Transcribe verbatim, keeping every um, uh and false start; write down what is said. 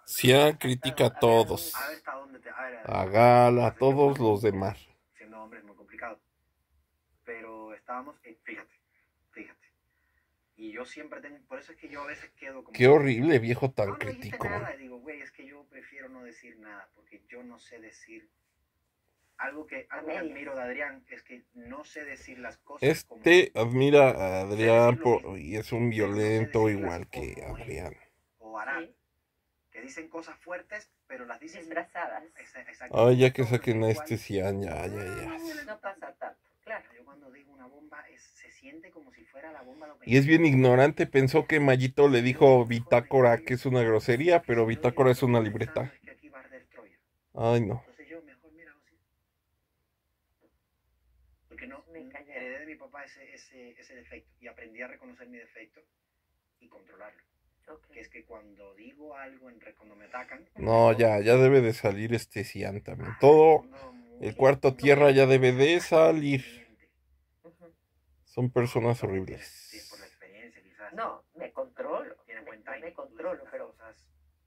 Cian critica a todos. A Gala, a todos los demás. Siendo hombre es muy complicado. Pero estábamos, eh, fíjate, fíjate. Y yo siempre tengo, por eso es que yo a veces quedo como... Qué horrible viejo tan no, no dijiste crítico. nada. Y digo, güey, es que yo prefiero no decir nada, porque yo no sé decir... Algo que, algo que admiro de Adrián es que no sé decir las cosas Este como... admira a Adrián por, y es un violento no igual que Adrián. O Arad, sí, que dicen cosas fuertes, pero las dicen disfrazadas. Ay, ya que saquen a este Cian, ya, ya, ya. No pasa tanto, claro. Yo cuando digo una bomba, es, se siente como si fuera la bomba. Y es bien ignorante, pensó que Mayito le dijo bitácora, que es una grosería, pero bitácora es una libreta. Ay, no. Entonces yo mejor, mira, así. Porque no, heredé de mi papá ese, ese, ese defecto y aprendí a reconocer mi defecto y controlarlo. Okay. Que es que cuando digo algo, en, cuando me atacan... No, ya, ya debe de salir este Cian también. Todo el cuarto tierra ya debe de salir. Son personas horribles. No, me controlo. Me controlo, pero